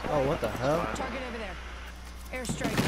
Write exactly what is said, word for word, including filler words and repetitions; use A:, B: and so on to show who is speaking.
A: Oh, what the hell?
B: Target over there. Airstrike